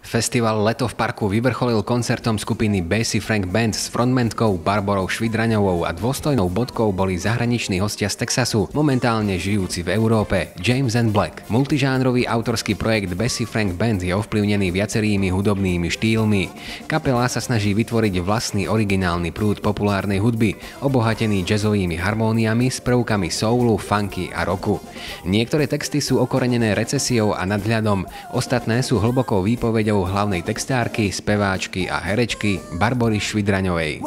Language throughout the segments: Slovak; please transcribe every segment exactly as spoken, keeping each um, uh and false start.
Festival Leto v parku vyvrcholil koncertom skupiny Basie Frank Band s frontmankou Barborou Švidraňovou a dôstojnou bodkou boli zahraniční hostia z Texasu, momentálne žijúci v Európe, James and Black. Multižánrový autorský projekt Basie Frank Band je ovplyvnený viacerými hudobnými štýlmi. Kapela sa snaží vytvoriť vlastný originálny prúd populárnej hudby, obohatený jazzovými harmóniami s prvkami soulu, funky a rocku. Niektoré texty sú okorenené recesiou a nadhľadom, ostatné sú hlbokou výpoveďou hlavnej textárky, speváčky a herečky Barbory Švidraňovej.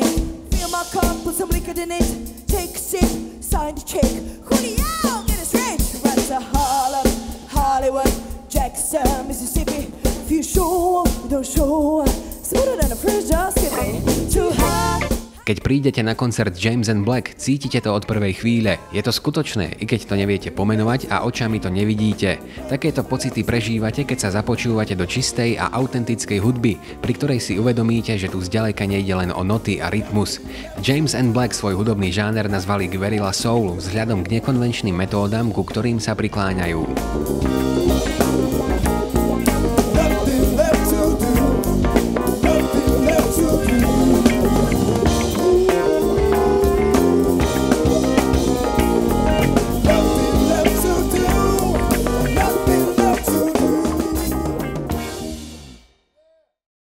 Keď prídete na koncert James and Black, cítite to od prvej chvíle. Je to skutočné, i keď to neviete pomenovať a očami to nevidíte. Takéto pocity prežívate, keď sa započúvate do čistej a autentickej hudby, pri ktorej si uvedomíte, že tu zďaleka nejde len o noty a rytmus. James and Black svoj hudobný žáner nazvali Guerrilla Soul vzhľadom k nekonvenčným metódam, ku ktorým sa prikláňajú.